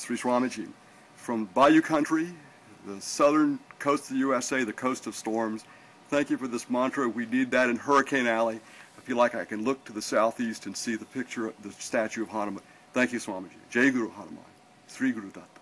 Sri Swamiji. From Bayou country, the southern coast of the USA, the coast of storms, thank you for this mantra. We need that in Hurricane Alley. I feel like I can look to the southeast and see the picture, the statue of Hanuman. Thank you, Swamiji. Jai Guru Hanuman. Sri Guru Datta.